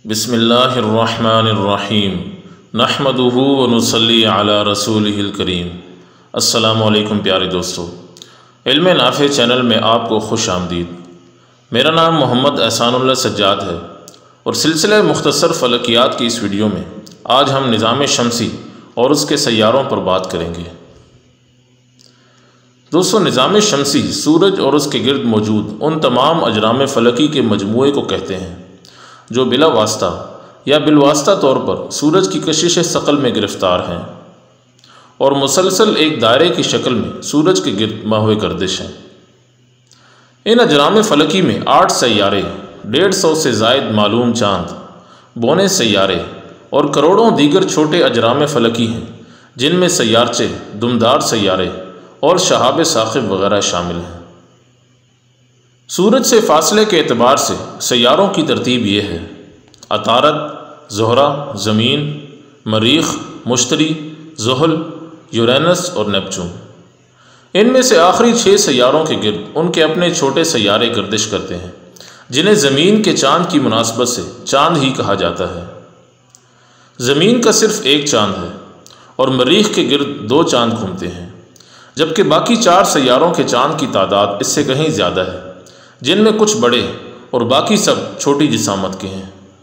بسم اللہ الرحمن الرحیم نحمدہ ونصلی علی رسولہ الکریم۔ السلام علیکم پیارے دوستو، علم نافع چینل میں آپ کو خوش آمدید۔ میرا نام محمد احسان اللہ سجاد ہے اور سلسلہ مختصر فلکیات کی اس ویڈیو میں آج ہم نظام شمسی اور اس کے سیاروں پر بات کریں گے۔ دوستو، نظام شمسی سورج اور اس کے گرد موجود ان تمام اجرام فلکی کے مجموعے کو کہتے ہیں جو بلا واسطہ یا بالواسطہ طور پر سورج کی کشش ثقل میں گرفتار ہیں اور مسلسل ایک دائرے کی شکل میں سورج کے گرد محو گردش ہیں۔ ان اجرام فلکی میں 8 سیارے، 150 سے زائد معلوم چاند، بونے سیارے اور کروڑوں دیگر چھوٹے اجرام فلکی ہیں جن میں سیارچے، دمدار سیارے اور شہاب ثاقب وغیرہ شامل ہیں۔ سورج سے فاصلے کے اعتبار سے سیاروں کی ترتیب یہ ہے: عطارد، زہرہ، زمین، مریخ، مشتری، زحل، یورینس اور نیپچون۔ ان میں سے آخری 6 سیاروں کے گرد ان کے اپنے چھوٹے سیارے گردش کرتے ہیں جنہیں زمین کے چاند کی مناسبت سے چاند ہی کہا جاتا ہے۔ زمین کا صرف ایک چاند ہے اور مریخ کے گرد 2 چاند گھومتے ہیں، جبکہ باقی 4 سیاروں کے چاند کی تعداد اس سے کہیں زیادہ ہے، جن میں کچھ بڑے اور باقی سب چھوٹی جسامت کے ہیں۔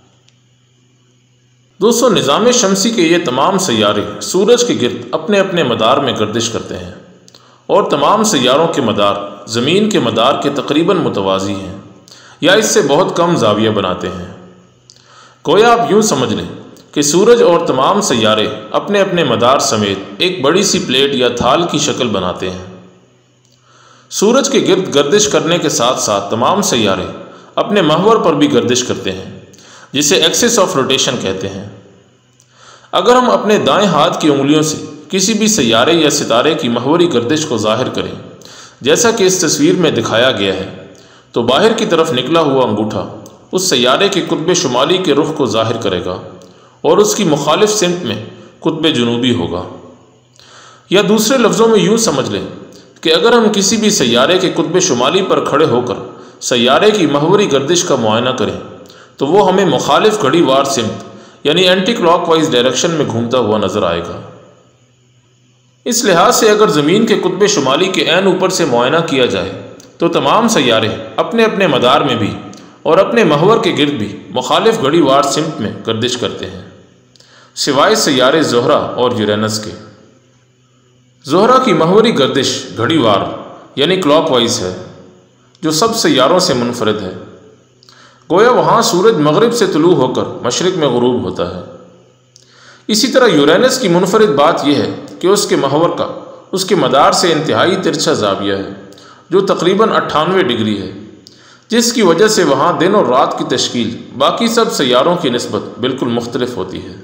دوستو، نظام شمسی کے یہ تمام سیارے سورج کے گرد اپنے اپنے مدار میں گردش کرتے ہیں اور تمام سیاروں کے مدار زمین کے مدار کے تقریباً متوازی ہیں یا اس سے بہت کم زاویہ بناتے ہیں۔ گویا آپ یوں سمجھ لیں کہ سورج اور تمام سیارے اپنے اپنے مدار سمیت ایک بڑی سی پلیٹ یا تھال کی شکل بناتے ہیں۔ سورج کے گرد گردش کرنے کے ساتھ ساتھ تمام سیارے اپنے محور پر بھی گردش کرتے ہیں، جسے ایکسس آف روٹیشن کہتے ہیں۔ اگر ہم اپنے دائیں ہاتھ کی انگلیوں سے کسی بھی سیارے یا ستارے کی محوری گردش کو ظاہر کریں، جیسا کہ اس تصویر میں دکھایا گیا ہے، تو باہر کی طرف نکلا ہوا انگوٹھا اس سیارے کے قطب شمالی کے رخ کو ظاہر کرے گا اور اس کی مخالف سمت میں قطب جنوبی ہوگا۔ یا دوسرے لفظوں میں یوں سمجھ لیں کہ اگر ہم کسی بھی سیارے کے قطب شمالی پر کھڑے ہو کر سیارے کی محوری گردش کا معائنہ کریں تو وہ ہمیں مخالف گھڑی وار سمت یعنی اینٹی کلاک وائز ڈائریکشن میں گھومتا ہوا نظر آئے گا۔ اس لحاظ سے اگر زمین کے قطب شمالی کے عین اوپر سے معائنہ کیا جائے تو تمام سیارے اپنے اپنے مدار میں بھی اور اپنے محور کے گرد بھی مخالف گھڑی وار سمت میں گردش کرتے ہیں، سوائے سیارے زہرہ اور یورینس کے۔ زہرہ کی محوری گردش گھڑی وار یعنی کلاک وائز ہے، جو سب سیاروں سے منفرد ہے۔ گویا وہاں سورج مغرب سے طلوع ہو کر مشرق میں غروب ہوتا ہے۔ اسی طرح یورینس کی منفرد بات یہ ہے کہ اس کے محور کا اس کے مدار سے انتہائی ترچھا زاویہ ہے، جو تقریباً 98 ڈگری ہے، جس کی وجہ سے وہاں دن اور رات کی تشکیل باقی سب سیاروں کی نسبت بالکل مختلف ہوتی ہے۔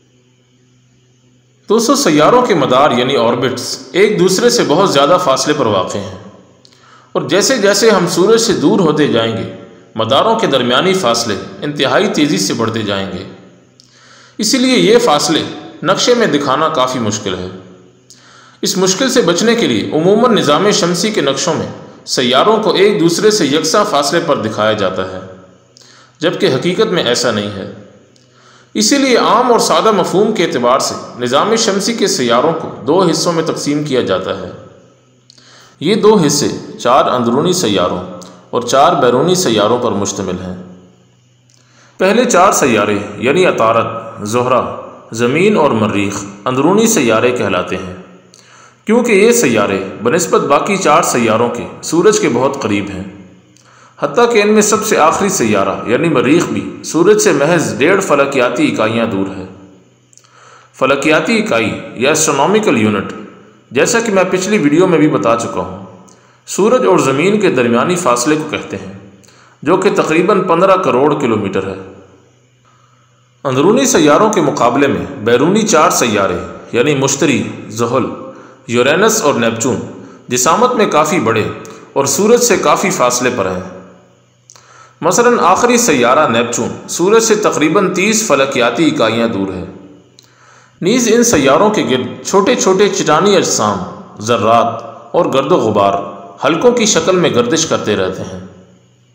دوستو، سیاروں کے مدار یعنی آربٹس ایک دوسرے سے بہت زیادہ فاصلے پر واقع ہیں، اور جیسے جیسے ہم سورج سے دور ہوتے جائیں گے مداروں کے درمیانی فاصلے انتہائی تیزی سے بڑھتے جائیں گے۔ اسی لیے یہ فاصلے نقشے میں دکھانا کافی مشکل ہے۔ اس مشکل سے بچنے کے لیے عموماً نظام شمسی کے نقشوں میں سیاروں کو ایک دوسرے سے یکساں فاصلے پر دکھایا جاتا ہے، جبکہ حقیقت میں ایسا نہیں ہے۔ اسی لیے عام اور سادہ مفہوم کے اعتبار سے نظام شمسی کے سیاروں کو 2 حصوں میں تقسیم کیا جاتا ہے۔ یہ 2 حصے 4 اندرونی سیاروں اور 4 بیرونی سیاروں پر مشتمل ہیں۔ پہلے 4 سیارے یعنی عطارد، زہرہ، زمین اور مریخ اندرونی سیارے کہلاتے ہیں، کیونکہ یہ سیارے بنسبت باقی 4 سیاروں کے سورج کے بہت قریب ہیں۔ حتیٰ کہ ان میں سب سے آخری سیارہ یعنی مریخ بھی سورج سے محض 1.5 فلکیاتی اکائیاں دور ہے۔ فلکیاتی اکائی یا ایسٹرونومیکل یونٹ، جیسا کہ میں پچھلی ویڈیو میں بھی بتا چکا ہوں، سورج اور زمین کے درمیانی فاصلے کو کہتے ہیں، جو کہ تقریباً 15 کروڑ کلومیٹر ہے۔ اندرونی سیاروں کے مقابلے میں بیرونی 4 سیارے یعنی مشتری، زحل، یورینس اور نیپچون جسامت میں کافی بڑے اور سورج سے کافی فاصلے پر ہیں۔ مثلاً آخری سیارہ نیپچون سورج سے تقریباً 30 فلکیاتی اکائیاں دور ہے۔ نیز ان سیاروں کے گرد چھوٹے چھوٹے چٹانی اجسام، ذرات اور گرد و غبار حلقوں کی شکل میں گردش کرتے رہتے ہیں،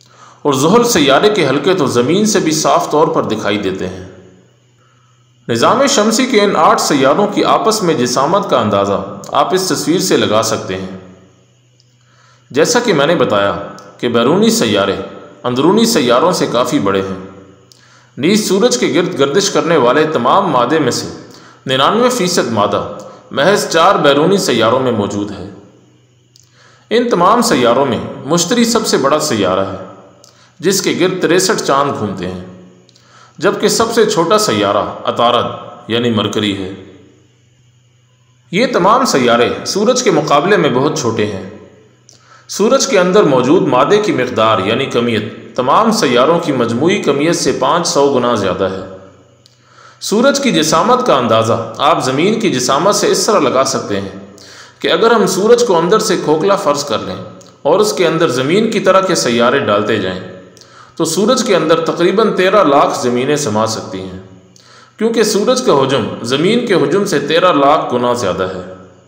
اور زحل سیارے کے حلقے تو زمین سے بھی صاف طور پر دکھائی دیتے ہیں۔ نظام شمسی کے ان 8 سیاروں کی آپس میں جسامت کا اندازہ آپ اس تصویر سے لگا سکتے ہیں۔ جیسا کہ میں نے بتایا کہ بیرونی سیارے اندرونی سیاروں سے کافی بڑے ہیں، نیز سورج کے گرد گردش کرنے والے تمام مادے میں سے 99% مادہ محض 4 بیرونی سیاروں میں موجود ہے۔ ان تمام سیاروں میں مشتری سب سے بڑا سیارہ ہے، جس کے گرد 63 چاند گھومتے ہیں، جبکہ سب سے چھوٹا سیارہ عطارد یعنی مرکری ہے۔ یہ تمام سیارے سورج کے مقابلے میں بہت چھوٹے ہیں۔ سورج کے اندر موجود مادے کی مقدار یعنی کمیت تمام سیاروں کی مجموعی کمیت سے 500 گنا زیادہ ہے۔ سورج کی جسامت کا اندازہ آپ زمین کی جسامت سے اس طرح لگا سکتے ہیں کہ اگر ہم سورج کو اندر سے کھوکھلا فرض کر لیں اور اس کے اندر زمین کی طرح کے سیارے ڈالتے جائیں تو سورج کے اندر تقریباً 13 لاکھ زمینیں سما سکتی ہیں، کیونکہ سورج کا حجم زمین کے حجم سے 13 لاکھ گنا زیادہ ہے۔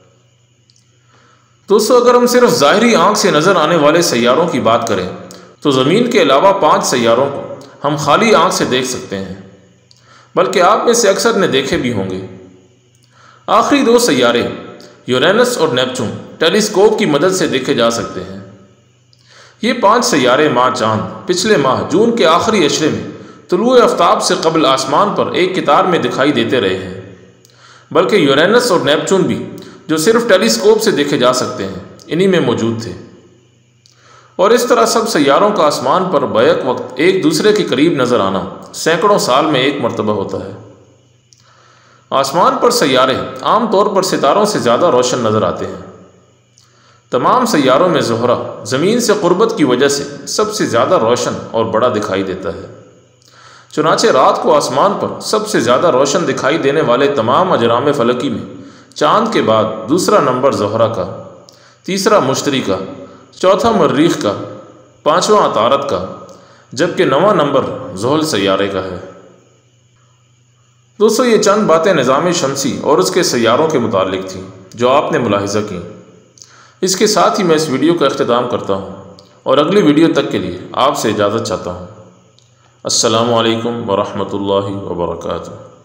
دوستو، اگر ہم صرف ظاہری آنکھ سے نظر آنے والے سیاروں کی بات کریں تو زمین کے علاوہ 5 سیاروں کو ہم خالی آنکھ سے دیکھ سکتے ہیں، بلکہ آپ میں سے اکثر نے دیکھے بھی ہوں گے۔ آخری 2 سیارے یورینس اور نیپچون ٹیلیسکوپ کی مدد سے دیکھے جا سکتے ہیں۔ یہ 5 سیارے ماہ چاند پچھلے ماہ جون کے آخری عشرے میں طلوع آفتاب سے قبل آسمان پر ایک قطار میں دکھائی دیتے رہے ہیں، بلکہ یورینس اور نیپچون بھی جو صرف ٹیلیسکوپ سے دیکھے جا سکتے ہیں انہی میں موجود تھے۔ اور اس طرح سب سیاروں کا آسمان پر بیک وقت ایک دوسرے کے قریب نظر آنا سینکڑوں سال میں ایک مرتبہ ہوتا ہے۔ آسمان پر سیارے عام طور پر ستاروں سے زیادہ روشن نظر آتے ہیں۔ تمام سیاروں میں زہرہ زمین سے قربت کی وجہ سے سب سے زیادہ روشن اور بڑا دکھائی دیتا ہے۔ چنانچہ رات کو آسمان پر سب سے زیادہ روشن دکھائی دینے والے تمام اجرام فلکی میں چاند کے بعد دوسرا نمبر زہرہ کا، تیسرا مشتری کا، چوتھا مریخ کا، 5واں عطارد کا، جبکہ 9واں نمبر زحل سیارے کا ہے۔ دوستو، یہ چند باتیں نظام شمسی اور اس کے سیاروں کے متعلق تھیں جو آپ نے ملاحظہ کی۔ اس کے ساتھ ہی میں اس ویڈیو کا اختتام کرتا ہوں اور اگلی ویڈیو تک کے لیے آپ سے اجازت چاہتا ہوں۔ السلام علیکم ورحمۃ اللہ وبرکاتہ۔